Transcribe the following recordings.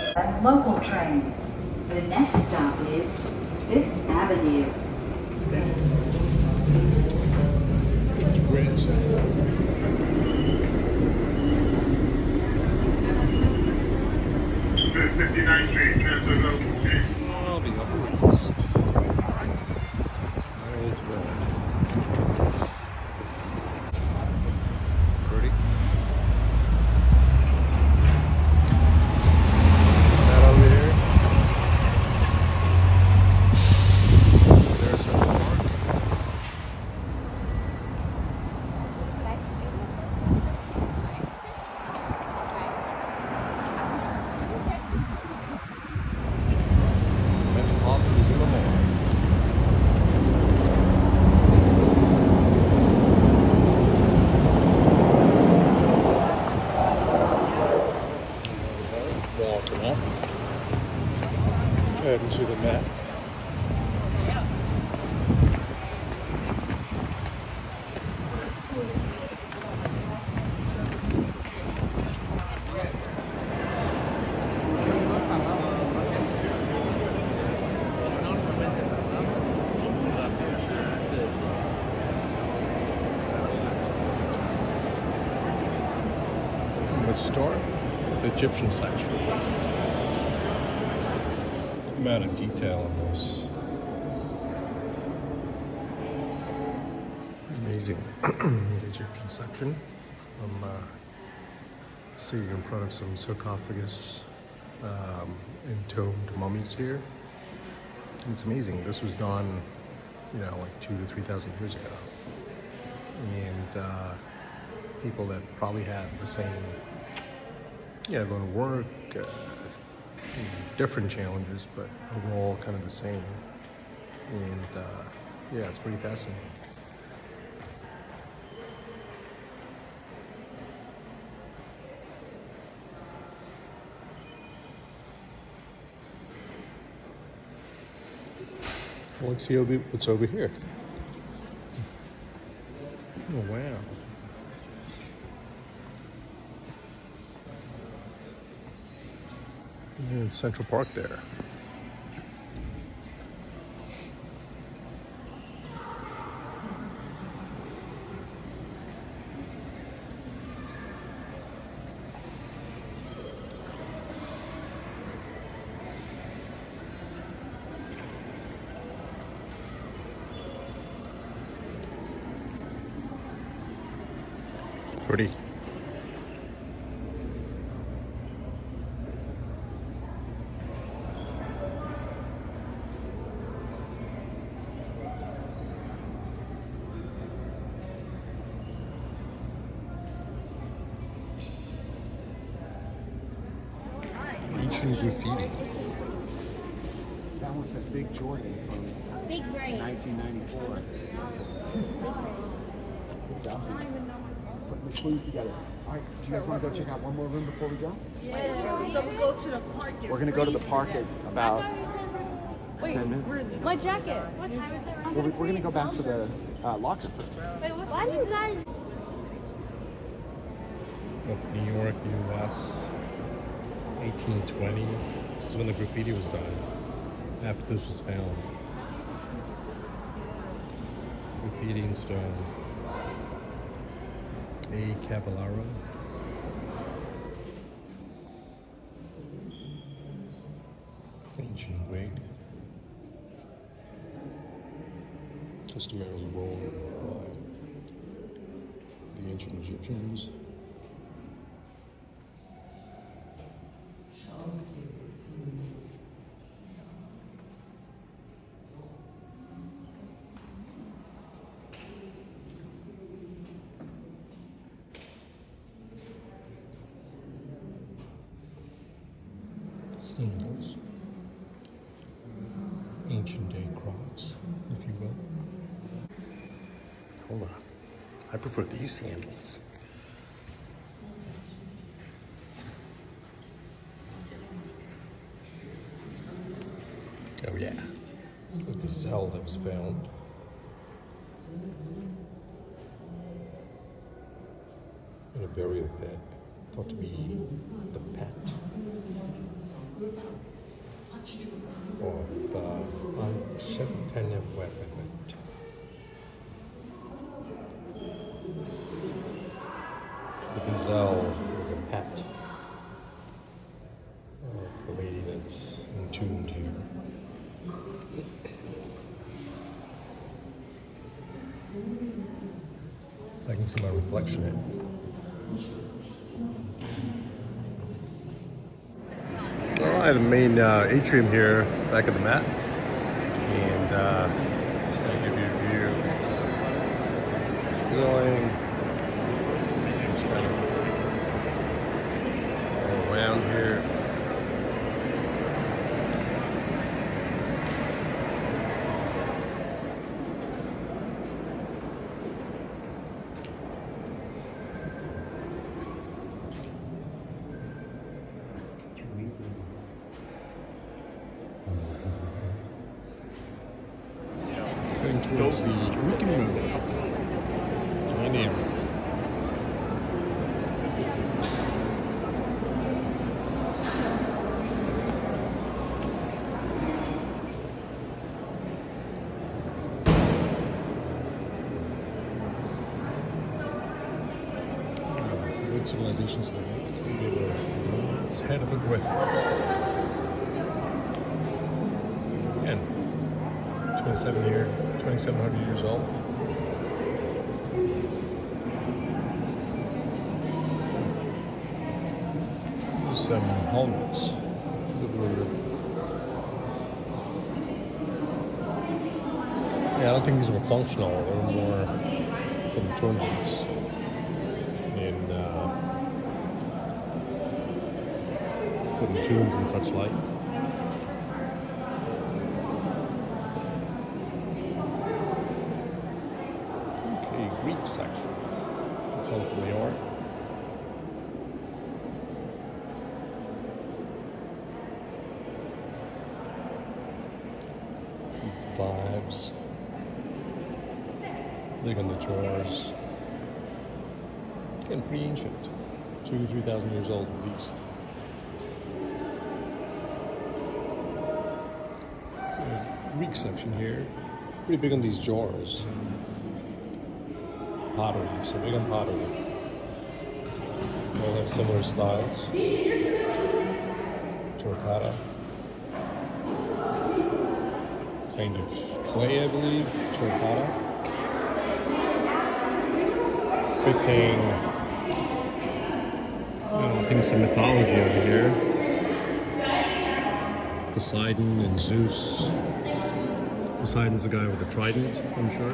Local train. The next stop is Fifth Avenue. Grand Central. 59th Street, transfer local, okay? I'll be Upper East. Right there. Pretty. That over here. There's Central Park. Metropolitan Museum of Art. Walking up. Heading to the Met. Let's start with the Egyptian section. The amount of detail in this. Amazing. The Egyptian section. I'm sitting in front of some sarcophagus entombed mummies here. And it's amazing. This was done, you know, like 2,000 to 3,000 years ago. And people that probably had the same, going to work, different challenges, but overall kind of the same. And it's pretty fascinating. Let's see what's over here. Oh, wow. In Central Park there. Pretty. Ancient graffiti. That one says Big Jordan from Big brain. 1994. Good job. Putting the clues together. All right, do you guys want to go check out one more room before we go? Yeah. So we go to the park. We're going to go to the park at about 10 minutes. My jacket. What time is it? Well, we're going to go back to the locker first. Wait, why do you guys? Of New York, U.S. 1820. This is when the graffiti was done. After this was found. Graffiti in stone. A. Cavallaro. Ancient wig. Customarily worn by the ancient Egyptians. Sandals, ancient day Crocs, if you will. Hold on, I prefer these sandals. Oh yeah, the gazelle that was found. In a burial bed, thought to be the pet see my reflection in it. Alright, the main atrium here, back at the Met. And I'll give you a view of the ceiling. Just kind of all around here. Going towards the Weekend Room. Uranium. Good civilizations there. It's head of a griffin. Again, 2,700 years old. Some helmets. Yeah, I don't think these were functional. They were more for the tournaments in putting tunes and such like. Greek section. It's all from the art. Vibes. Big on the drawers. Getting pretty ancient. 2,000 to 3,000 years old at least. Greek section here. Pretty big on these jars. Pottery, so big on pottery. They all have similar styles. Terracotta. Kind of clay, I believe. Terracotta. Depicting, I think some mythology over here. Poseidon and Zeus. Poseidon's the guy with the trident, I'm sure.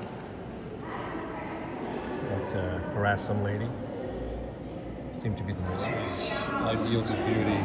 Harass some lady. Seemed to be the most ideals of beauty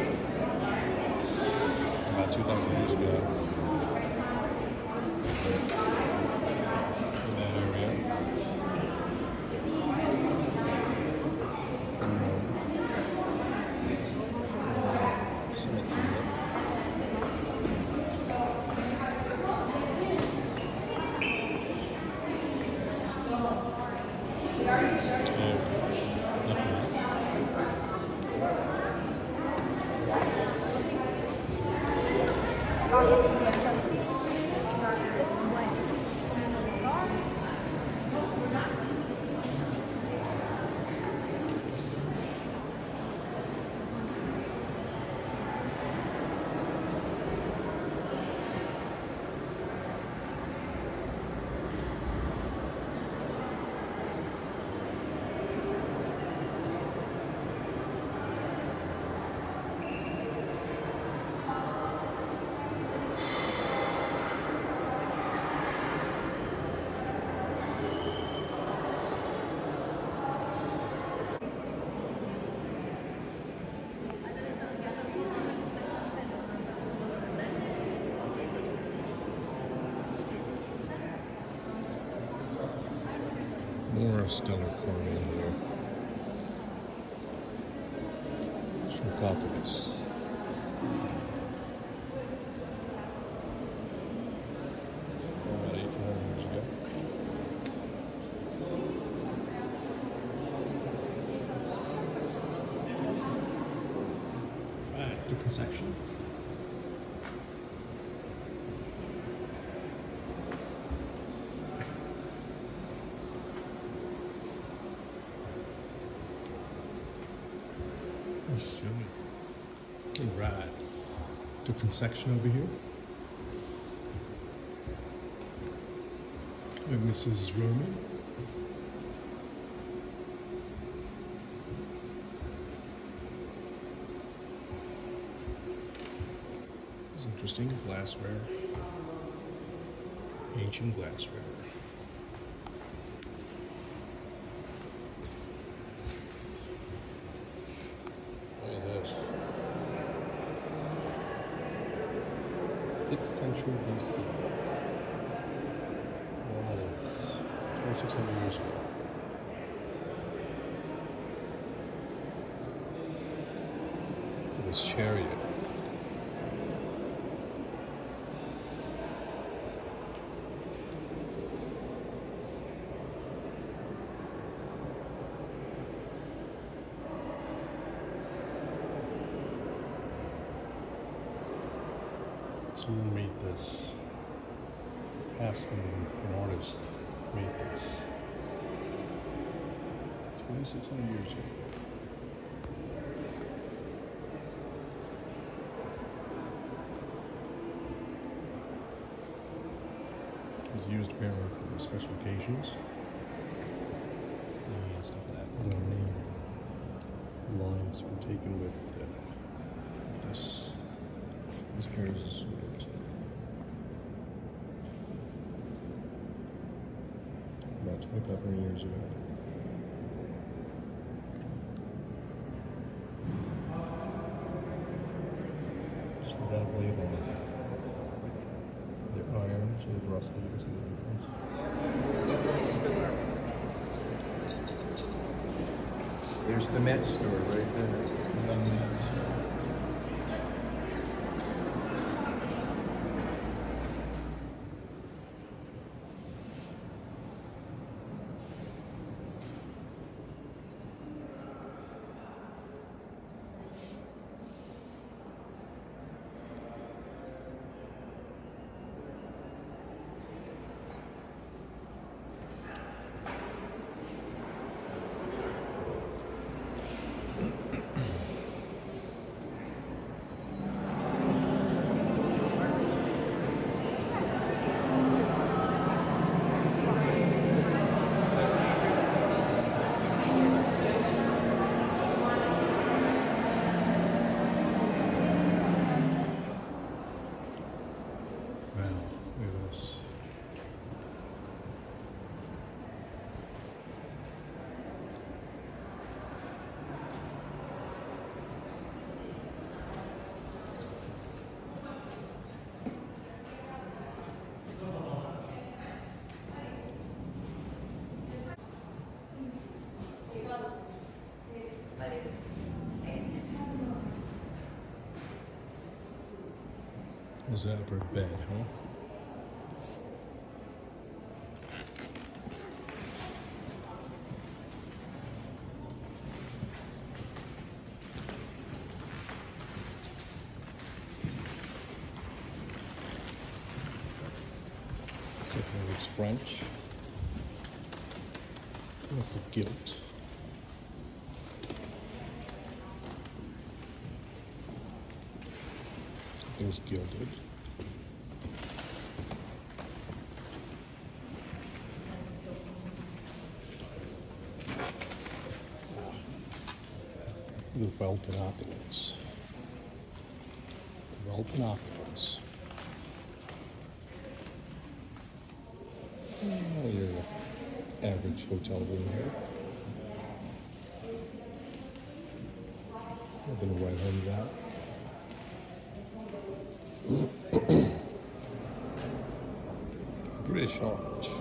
about 2,000 years ago. In that area. More stellar carving here. Sarcophagus. About 1,800 years ago. Right, different section. Right. Different section over here. And this is Roman. Interesting glassware. Ancient glassware. Look at this. 6th century BC. Well, that is 2,600 years ago. It was chariot. Someone made this. Craftsman, an artist, made this. 2,600 years ago. It was used apparently for special occasions. And stuff like that. And the lines were taken with this. This carries a sword. About 2,500 years ago. Just without a blade on it. They're iron, so they're rusty. You can see the difference. There's the Met store right there. The Met store. Is that for bed, huh? It's French. That's a gilt. It's gilded. The Welton opulence. The Welton opulence. Your average hotel room here. Nothing to write home about. British art.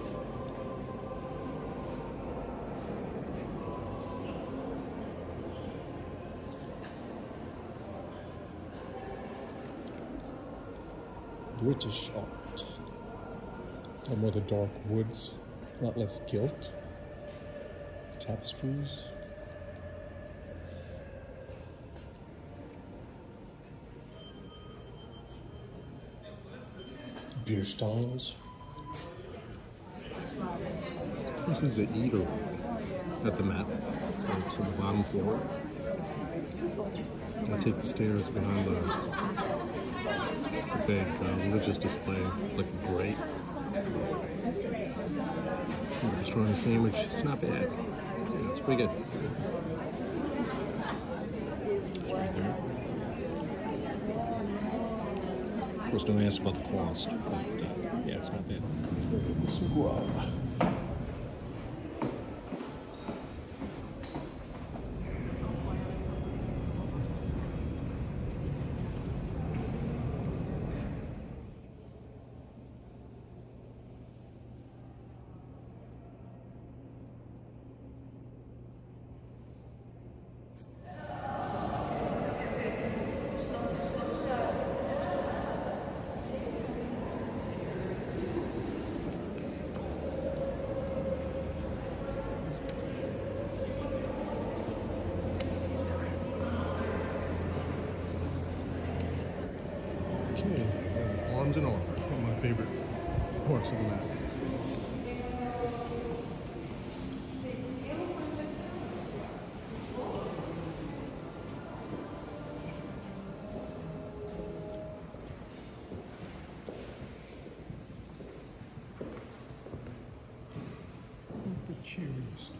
British art. And more the dark woods, not less gilt. Tapestries. Beer steins. This is the eater at the Met. So it's on the bottom floor. I take the stairs behind the big religious display. It's like a grate. Pastrami sandwich. It's not bad. Yeah, it's pretty good. It's right there. Of course, don't ask about the cost, but yeah, it's not bad. Some grub. Okay, arms and arms, one of my favorite parts of the map. The cheeriest.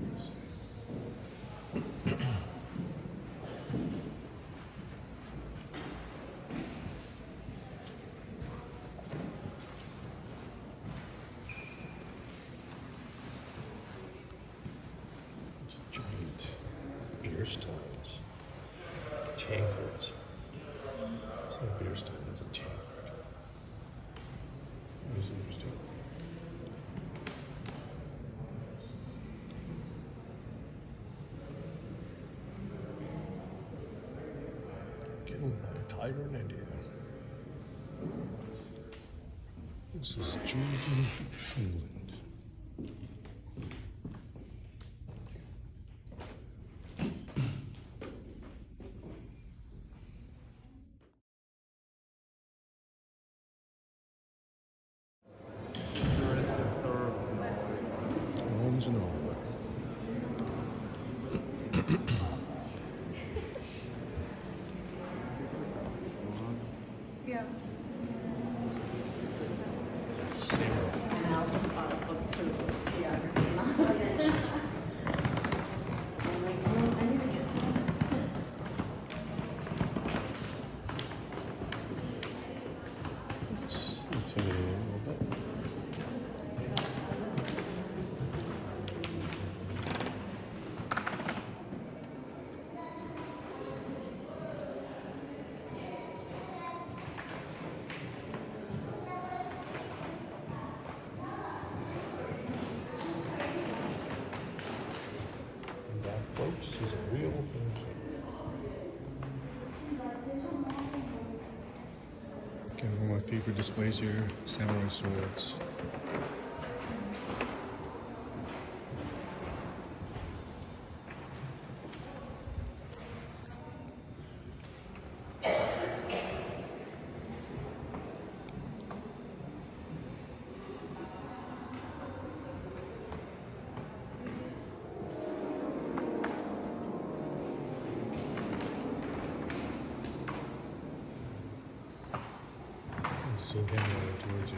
Giant beer steins, tankards. It's not a beer stein, it's a tankard. That is interesting. Killed by a tiger in India. This is Georgian, England. Arms and arms. Yeah. And I also bought a book too, geography. I'm like, oh, I need to get to that. It's intimidating a little bit. And that, folks, is a real pancake. Again, one of my favorite displays here, samurai swords. See him running towards you.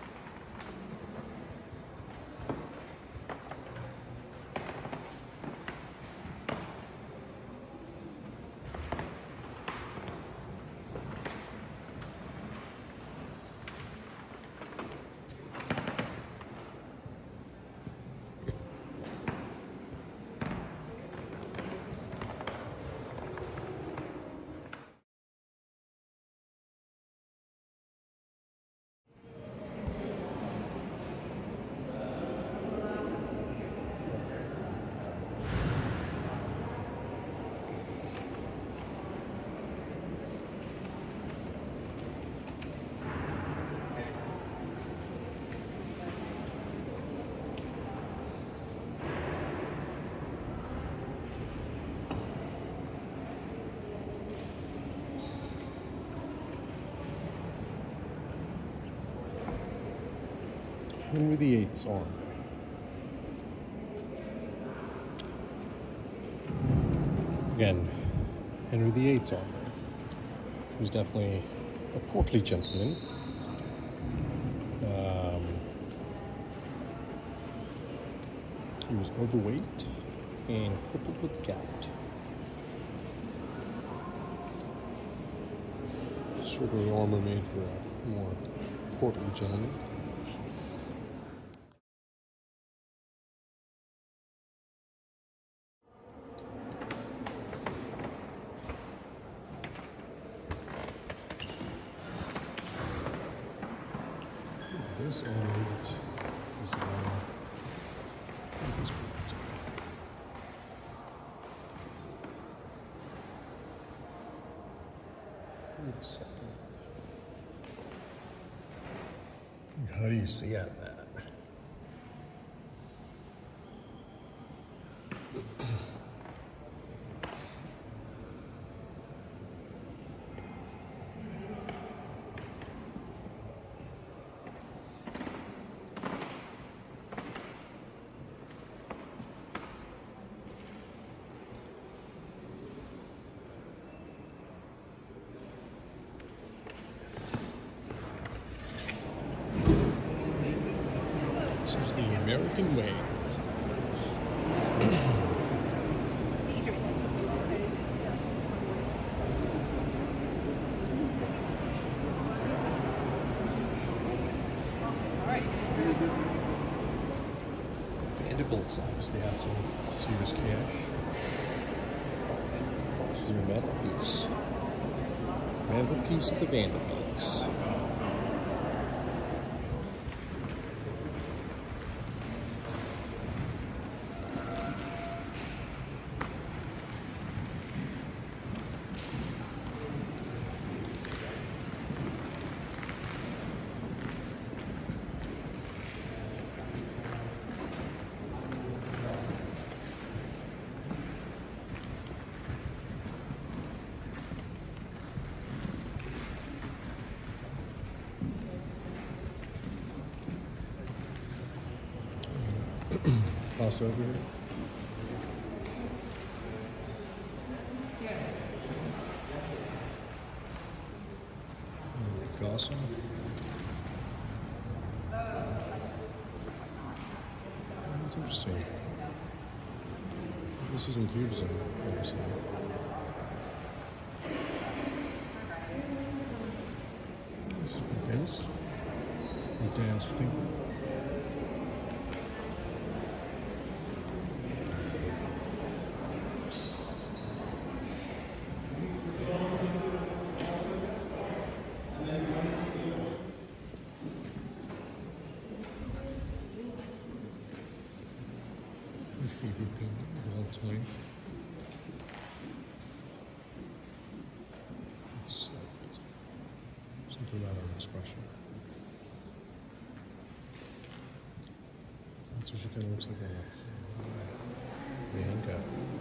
Henry VIII's armor. Again, Henry VIII's armor. He was definitely a portly gentleman. He was overweight and crippled with gout. Circular armor made for a more portly gentleman. This ornament is this part. Wait a second. How do you see at that? The American way. Vanderbilt's obviously have some serious cash. This is your mantelpiece. Mantelpiece of the Vanderbilts. Cross over here. Picasso. That's interesting. This isn't Cubism, obviously. This is dance thing. Favorite painting of all time. It's something about our expression. That's what she kind of looks like a Bianca.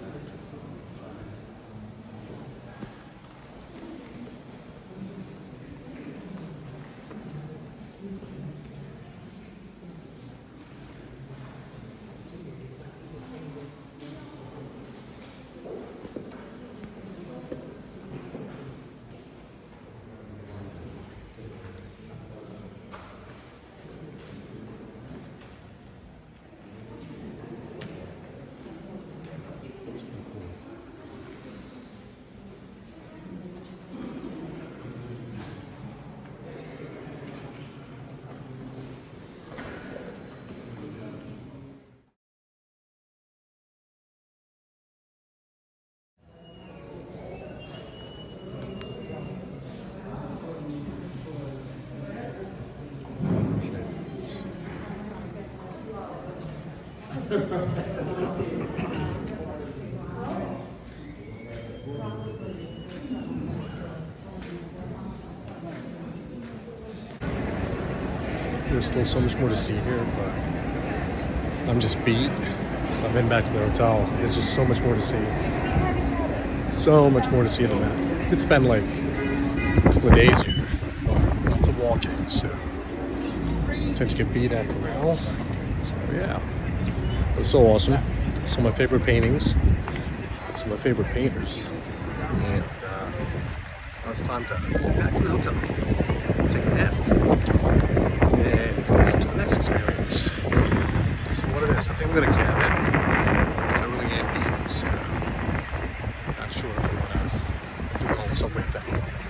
There's still so much more to see here, but I'm just beat. So I've been back to the hotel. There's just so much more to see. So much more to see than that. It's been like a couple of days here, but lots of walking, so I tend to get beat after a while. So yeah, it was so awesome. Some of my favorite paintings, some of my favorite painters, and now it's time to go back to the hotel, take a nap, and go on to the next experience. See what it is. I think I'm gonna cab it, because I really am beat, so not sure if I want to do the whole subway thing.